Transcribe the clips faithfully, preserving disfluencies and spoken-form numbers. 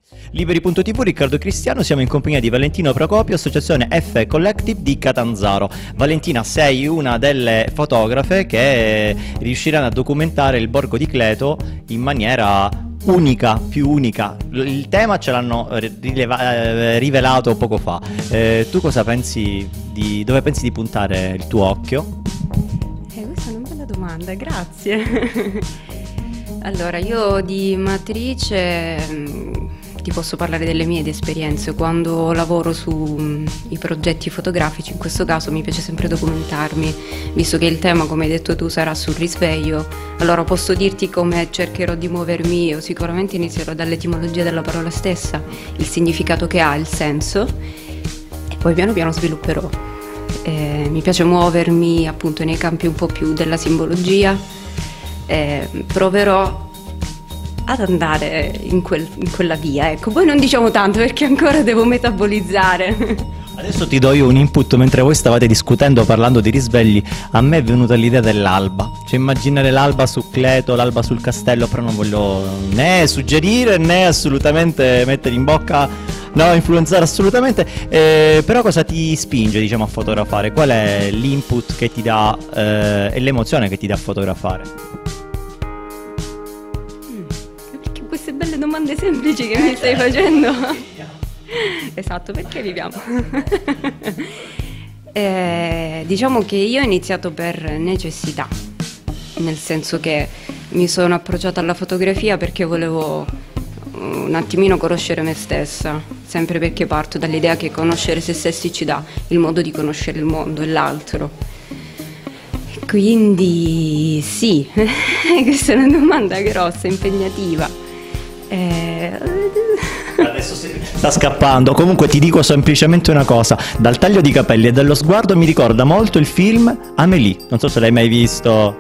Liberi punto tivù, Riccardo Cristiano, siamo in compagnia di Valentino Procopio, associazione F Collective di Catanzaro. Valentina, sei una delle fotografe che riusciranno a documentare il borgo di Cleto in maniera unica, più unica. Il tema ce l'hanno rileva- rivelato poco fa. Eh, tu cosa pensi di, dove pensi di puntare il tuo occhio? Eh, questa è una bella domanda, grazie. Allora, io di matrice mh, ti posso parlare delle mie esperienze. Quando lavoro sui progetti fotografici, in questo caso mi piace sempre documentarmi, visto che il tema, come hai detto tu, sarà sul risveglio. Allora posso dirti come cercherò di muovermi io. Sicuramente inizierò dall'etimologia della parola stessa, il significato che ha, il senso, e poi piano piano svilupperò. Eh, mi piace muovermi appunto nei campi un po' più della simbologia. Eh, proverò ad andare in, quel, in quella via, ecco. Poi non diciamo tanto perché ancora devo metabolizzare. Adesso ti do io un input. Mentre voi stavate discutendo, parlando di risvegli, a me è venuta l'idea dell'alba, cioè immaginare l'alba su Cleto, l'alba sul castello, però non voglio né suggerire né assolutamente mettere in bocca, no, influenzare assolutamente, eh, però cosa ti spinge, diciamo, a fotografare? Qual è l'input che ti dà eh, e l'emozione che ti dà a fotografare? Perché queste belle domande semplici che mi stai facendo? Esatto, perché viviamo? eh, diciamo che io ho iniziato per necessità, nel senso che mi sono approcciata alla fotografia perché volevo un attimino conoscere me stessa, sempre perché parto dall'idea che conoscere se stessi ci dà il modo di conoscere il mondo e l'altro. Quindi sì, questa è una domanda grossa, impegnativa. Eh... Adesso si sta scappando. Comunque ti dico semplicemente una cosa: dal taglio di capelli e dallo sguardo mi ricorda molto il film Amélie, non so se l'hai mai visto.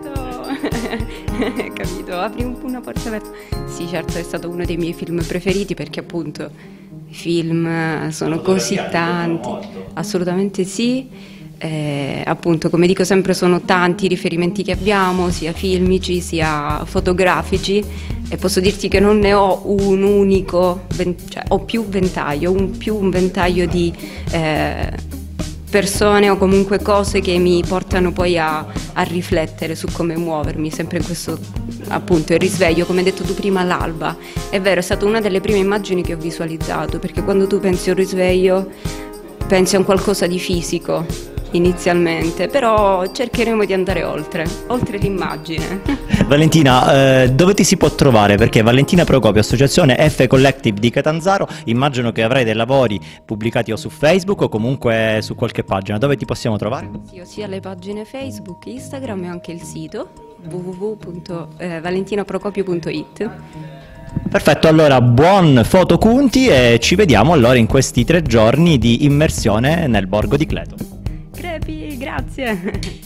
Capito, apri un, una porta aperta. Sì, certo, è stato uno dei miei film preferiti perché appunto i film sono così tanti. Assolutamente sì. Eh, appunto, come dico sempre, sono tanti i riferimenti che abbiamo, sia filmici sia fotografici, e posso dirti che non ne ho un unico, cioè ho più ventaglio, un, più un ventaglio di eh, persone o comunque cose che mi portano poi a, a riflettere su come muovermi, sempre in questo appunto il risveglio, come hai detto tu prima, l'alba. È vero, è stata una delle prime immagini che ho visualizzato, perché quando tu pensi a un risveglio pensi a un qualcosa di fisico inizialmente, però cercheremo di andare oltre, oltre l'immagine. Valentina, eh, dove ti si può trovare? Perché Valentina Procopio, associazione F Collective di Catanzaro, immagino che avrai dei lavori pubblicati o su Facebook o comunque su qualche pagina. Dove ti possiamo trovare? Sì, ho sia le pagine Facebook, Instagram e anche il sito w w w punto valentinaprocopio punto it. Perfetto, allora buon fotocunti e ci vediamo allora in questi tre giorni di immersione nel borgo di Cleto. Crepi, grazie!